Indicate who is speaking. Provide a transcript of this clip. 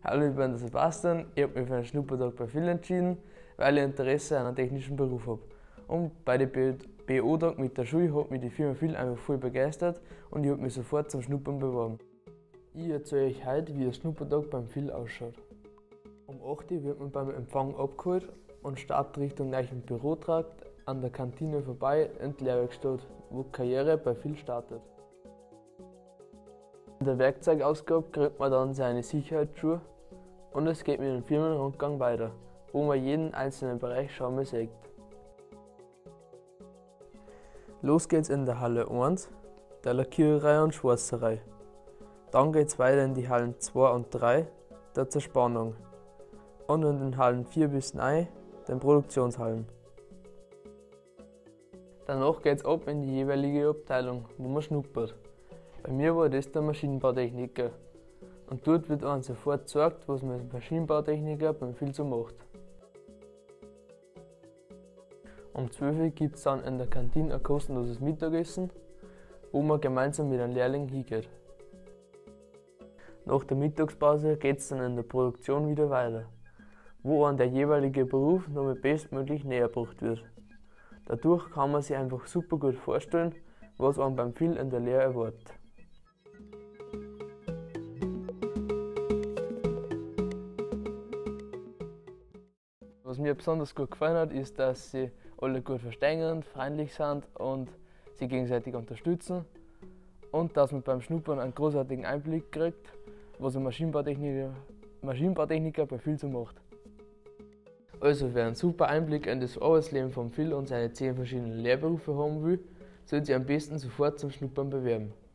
Speaker 1: Hallo, ich bin der Sebastian. Ich habe mich für einen Schnuppertag bei Phil entschieden, weil ich Interesse an einem technischen Beruf habe. Und bei dem BO-Tag mit der Schule hat mich die Firma Phil einfach voll begeistert und ich habe mich sofort zum Schnuppern beworben. Ich erzähle euch heute, wie ein Schnuppertag beim Phil ausschaut. Um 8 Uhr wird man beim Empfang abgeholt und startet Richtung neuen Bürotrakt an der Kantine vorbei in die Lehrwerkstatt, wo die Karriere bei Phil startet. In der Werkzeugausgabe kriegt man dann seine Sicherheitsschuhe und es geht mit dem Firmenrundgang weiter, wo man jeden einzelnen Bereich schon mal sieht. Los geht's in der Halle 1, der Lackiererei und Schwarzerei. Dann geht's weiter in die Hallen 2 und 3, der Zerspannung. Und in den Hallen 4 bis 9, den Produktionshallen. Danach geht's ab in die jeweilige Abteilung, wo man schnuppert. Bei mir war das der Maschinenbautechniker. Und dort wird einem sofort gezeigt, was man als Maschinenbautechniker beim Phil so macht. Um 12 Uhr gibt es dann in der Kantine ein kostenloses Mittagessen, wo man gemeinsam mit einem Lehrling hingeht. Nach der Mittagspause geht es dann in der Produktion wieder weiter, wo einem der jeweilige Beruf noch bestmöglich näher gebracht wird. Dadurch kann man sich einfach super gut vorstellen, was einem beim Phil in der Lehre erwartet. Was mir besonders gut gefallen hat, ist, dass sie alle gut verstehen, freundlich sind und sich gegenseitig unterstützen und dass man beim Schnuppern einen großartigen Einblick kriegt, was ein Maschinenbautechniker bei Phil so macht. Also wer einen super Einblick in das Arbeitsleben von Phil und seine 10 verschiedenen Lehrberufe haben will, sollte sich am besten sofort zum Schnuppern bewerben.